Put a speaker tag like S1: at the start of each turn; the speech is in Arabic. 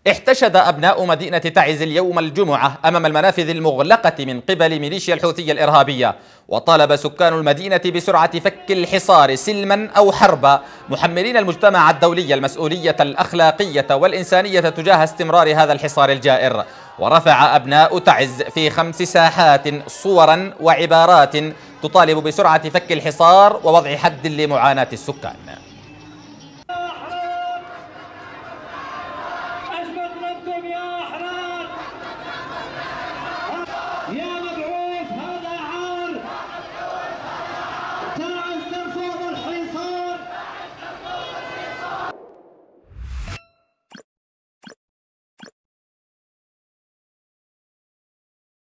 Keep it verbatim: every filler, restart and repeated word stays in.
S1: احتشد أبناء مدينة تعز اليوم الجمعة أمام المنافذ المغلقة من قبل ميليشيا الحوثية الإرهابية، وطالب سكان المدينة بسرعة فك الحصار سلما أو حربا، محملين المجتمع الدولي المسؤولية الأخلاقية والإنسانية تجاه استمرار هذا الحصار الجائر. ورفع أبناء تعز في خمس ساحات صورا وعبارات تطالب بسرعة فك الحصار ووضع حد لمعاناة السكان.